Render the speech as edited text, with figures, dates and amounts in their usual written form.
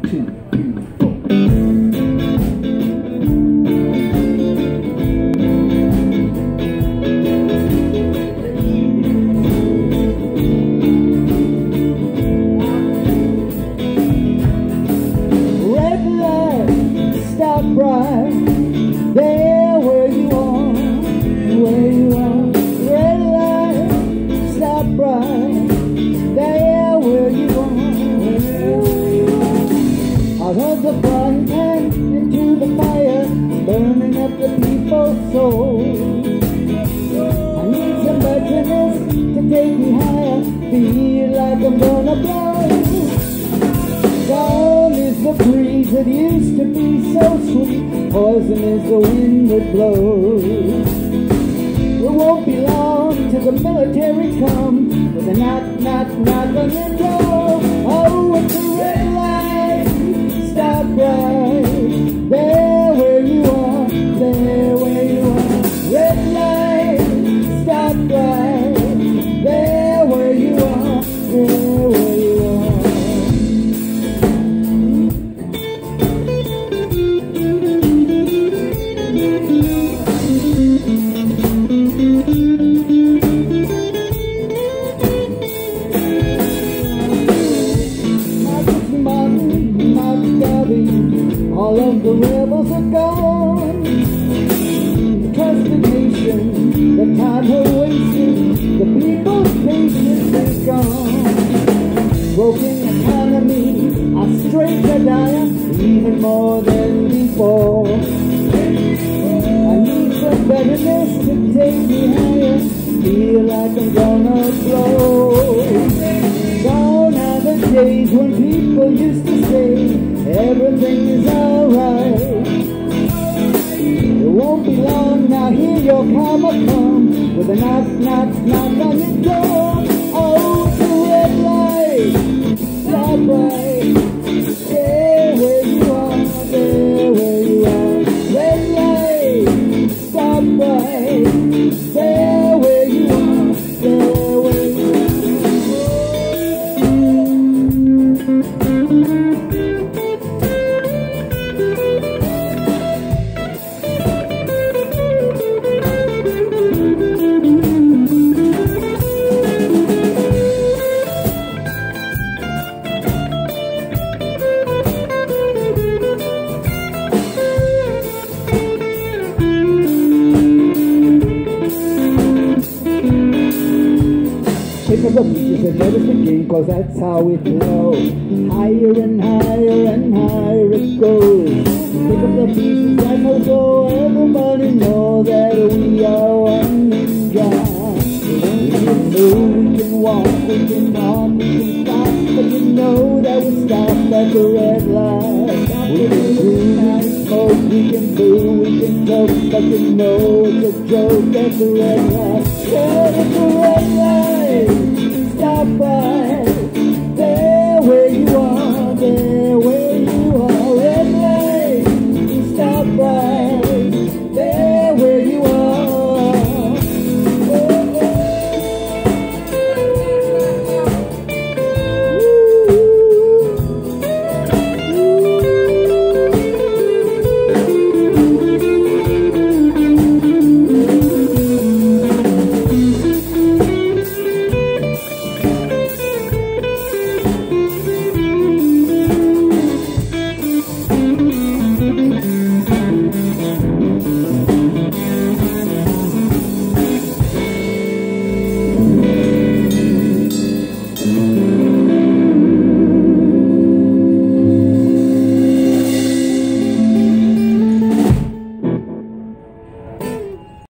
2, 3, 4. Red light, stop right there where you are, where you are. Red light, stop right there where you are, where you are. Out of the frying pan into the fire, burning up the people's souls. I need some bitterness to take me higher, feel like I'm gonna blow. Gone is the breeze that used to be so sweet, poison is the wind that blows. It won't be long till the military come with a knock, knock, knock on your door. Oh, it's a red light, stop right there where you are, there where you are. Red light, stop right there where you are, there where you are. All of the rebels are gone. Trusted nation, the time has wasted, the people's patience is gone. Broken economy, our strength are dying, even more than before. I need some betterness to take me higher, feel like I'm gonna blow. Gone are the days when people used to say everything is alright. It won't be long now, here your karma come with a knock, knock, knock on your door. Oh, it's a red light, stop right there where you are, there where you are. Red light, stop right there where you are, there where you are. Pick up the pieces and let us begin, cause that's how it flow. Higher and higher and higher it goes. Pick up the pieces and we'll go. Everybody know that we are one ninja. We can move, we can walk, we can run, we can stop, but you know that we stop at the red light. We can do, we can smoke, we can boo, we can joke, but you know it's a joke at the red light. Yeah, it's a red light. Stop by.